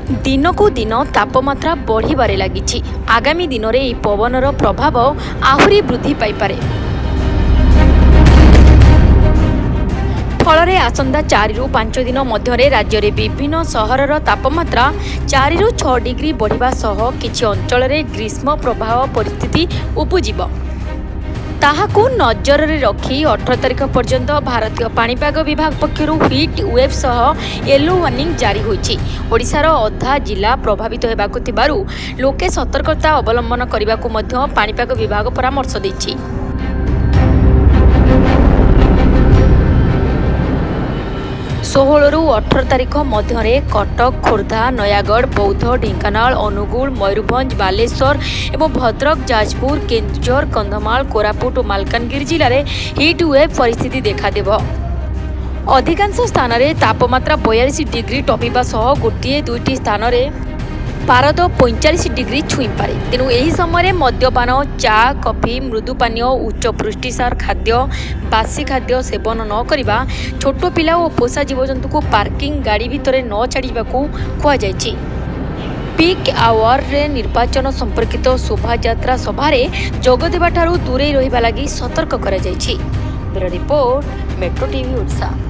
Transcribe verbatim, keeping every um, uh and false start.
दिनकू दिन तापमात्रा बढ़िबारे लागिछि। आगामी दिन में यह पवनर प्रभाव आहुरी वृद्धि पाइपारे। फल आसंता चारि रु पांच दिन मध्य राज्य में विभिन्न सहरर तापमात्रा चारि रु छह डिग्री बढ़िबा सह किछि अंचल में ग्रीष्म प्रभाव परिस्थिति उपजिब। ताहाकू नजर में रखी अठारह तारिख पर्यंत भारतीय पाणीपाग विभाग पक्षरु हीट वेव सह येलो वार्निंग जारी होइछि। ओडिशार अधा जिला प्रभावित हेबाकु थिबारु लोके सतर्कता अवलंबन करिबाकू मध्य पाणीपाग विभाग परामर्श दैछि। षोहल रु अठारह तारिख मध्य कटक, खोर्धा, नयागढ़, बौद्ध, ढेंकानाल, अनुगुल, मयूरभंज, बालेश्वर एवं भद्रक, जाजपुर, केन्दुझर, कंधमाल, कोरापुट और मालकानगिरी जिले में हीट वेव परिस्थिति देखादेव। अधिकांश स्थान में तापमात्रा बयालीस डिग्री टपिबा सह गोटे दुईटी स्थान में पारद पैंतालीस डिग्री छुई पारे। तेणु यही समय मद्यपान, चा, कॉफी, मृदु पानीय, उच्च पुष्टिसार खाद्य, बासी खाद्य सेवन न करवा, छोट पिला और पोषा जीवजंतु को पार्किंग गाड़ी भितर न छाड़ा कहुଯାଇଛି। पीक आवर रे निर्वाचन संपर्कित शोभायात्रा सभारे जोगदेवा ठारू दूरे रहिबा लागि सतर्क करा जायछि। Bureau report, Metro TV Odisha.